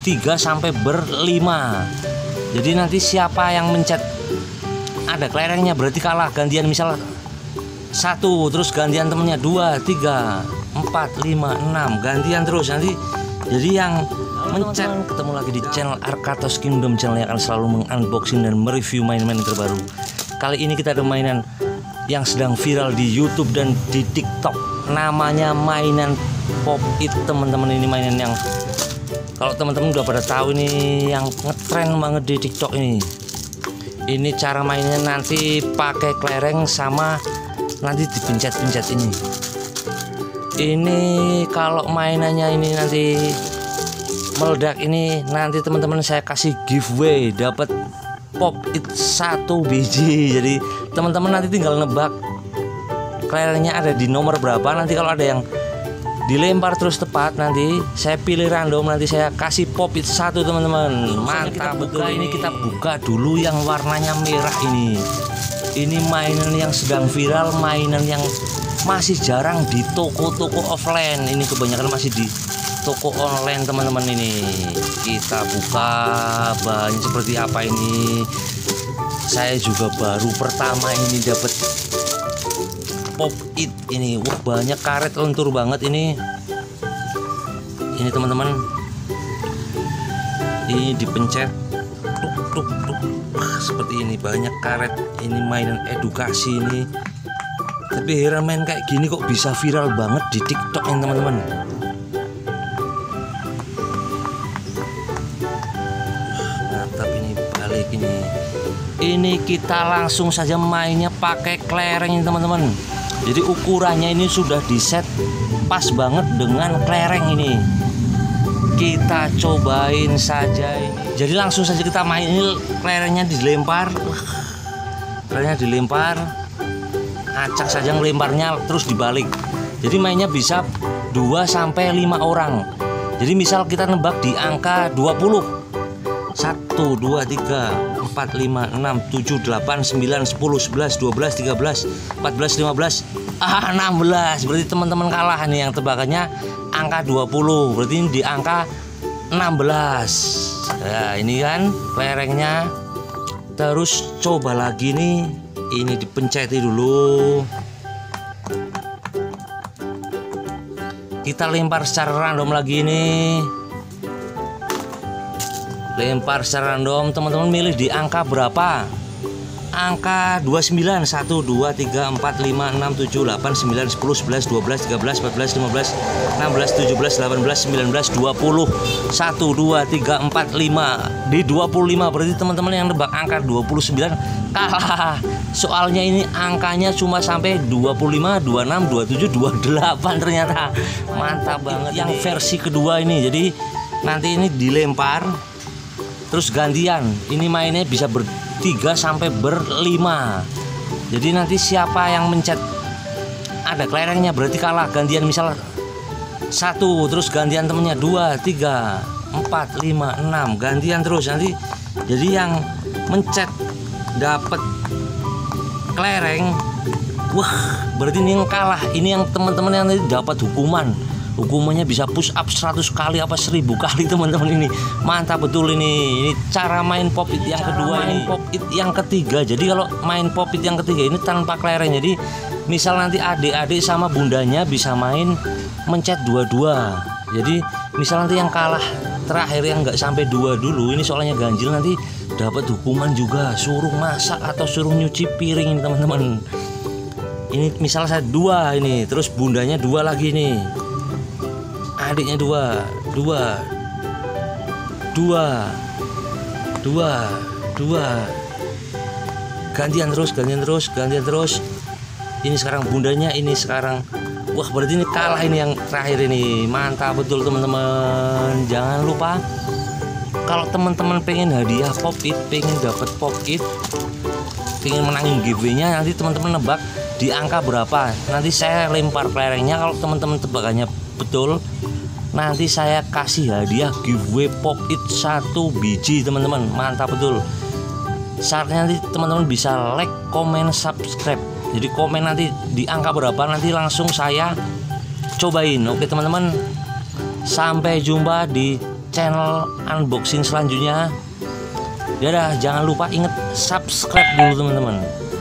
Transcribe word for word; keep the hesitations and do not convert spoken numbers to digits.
bertiga sampai berlima. Jadi nanti siapa yang mencet ada kelerengnya berarti kalah. Gantian misal satu, terus gantian temennya dua, tiga, empat, lima, enam, gantian terus nanti. Jadi yang mencet. Ketemu lagi di channel Arkatos Kingdom, channel yang akan selalu mengunboxing dan mereview main-main terbaru. Kali ini kita ada mainan yang sedang viral di YouTube dan di TikTok. Namanya mainan Pop It, teman-teman. Ini mainan yang kalau teman-teman udah pada tahu ini, yang ngetren banget di TikTok ini. Ini cara mainnya nanti pakai kelereng sama nanti dipencet-pencet ini. Ini kalau mainannya ini nanti meledak ini, nanti teman-teman saya kasih giveaway, dapat Pop It satu biji. Jadi teman-teman nanti tinggal nebak kelerengnya ada di nomor berapa. Nanti kalau ada yang dilempar terus tepat, nanti saya pilih random, nanti saya kasih Pop It satu, teman-teman. Mantap betul. Ini kita buka dulu yang warnanya merah ini. Ini mainan yang sedang viral, mainan yang masih jarang di toko-toko offline. Ini kebanyakan masih di toko online, teman-teman. Ini kita buka bahannya seperti apa ini. Saya juga baru pertama ini dapat Pop It ini. Wah, banyak karet lentur banget ini. Ini teman-teman, ini dipencet tuk tuk tuk. Wah, seperti ini banyak karet. Ini mainan edukasi ini. Tapi heran, main kayak gini kok bisa viral banget di TikTok ini, teman-teman. Mantap ini, balik ini. Ini kita langsung saja mainnya pakai kelereng ini, teman-teman. Jadi ukurannya ini sudah diset pas banget dengan kelereng ini. Kita cobain saja ini. Jadi langsung saja kita main ini, kelerengnya dilempar. Kelerengnya dilempar. Acak saja ngelemparnya terus dibalik. Jadi mainnya bisa dua sampai lima orang. Jadi misal kita nebak di angka dua puluh. satu, dua, tiga, empat, lima, enam, tujuh, delapan, sembilan, sepuluh, sebelas, dua belas, tiga belas, empat belas, lima belas, ah, enam belas. Berarti teman-teman kalah nih, yang tebakannya angka dua puluh. Berarti ini di angka enam belas. Nah, ini kan kelerengnya. Terus coba lagi nih, ini dipenceti dulu. Kita lempar secara random lagi nih. Lempar secara random, teman-teman milih di angka berapa? Angka dua puluh sembilan. Satu, dua, tiga, empat, lima, enam, tujuh, delapan, sembilan, sepuluh, sebelas, dua belas, tiga belas, empat belas, lima belas, enam belas, tujuh belas, delapan belas, sembilan belas, dua puluh. Satu, dua, tiga, empat, lima. Di dua puluh lima. Berarti teman-teman yang nebak angka dua puluh sembilan kalah. Soalnya ini angkanya cuma sampai dua puluh lima, dua puluh enam, dua puluh tujuh, dua puluh delapan ternyata. Mantap banget. Yang versi kedua ini, jadi nanti ini dilempar terus gantian. Ini mainnya bisa bertiga sampai berlima. Jadi nanti siapa yang mencet ada kelerengnya berarti kalah. Gantian misal satu, terus gantian temennya dua, tiga, empat, lima, enam, gantian terus nanti. Jadi yang mencet dapat kelereng, wah, berarti ini yang kalah. Ini yang teman-teman yang nanti dapat hukuman. Hukumannya bisa push up seratus kali apa seribu kali, teman-teman. Ini mantap betul ini. Ini cara main Pop It yang cara kedua, main ini Pop It yang ketiga. Jadi kalau main Pop It yang ketiga ini tanpa kelereng. Jadi misal nanti adik-adik sama bundanya bisa main mencet dua-dua. Jadi misal nanti yang kalah terakhir yang nggak sampai dua dulu, ini soalnya ganjil, nanti dapat hukuman juga, suruh masak atau suruh nyuci piring ini, teman-teman. Ini misal saya dua ini, terus bundanya dua lagi nih, adiknya dua, dua, dua, dua, dua, gantian terus, gantian terus, gantian terus. Ini sekarang bundanya, ini sekarang, wah, berarti ini kalah ini yang terakhir ini. Mantap betul, teman-teman. Jangan lupa kalau teman-teman pengen hadiah Pop It, pengen dapat Pop It, pengen menangin giveaway-nya, nanti teman-teman nebak di angka berapa. Nanti saya lempar kelerengnya, kalau teman-teman tebakannya betul, nanti saya kasih hadiah giveaway Pop It satu biji, teman-teman. Mantap betul. Syaratnya nanti teman-teman bisa like, komen, subscribe. Jadi komen nanti di angka berapa, nanti langsung saya cobain. Oke teman-teman, sampai jumpa di channel unboxing selanjutnya. Dadah, jangan lupa inget subscribe dulu teman-teman.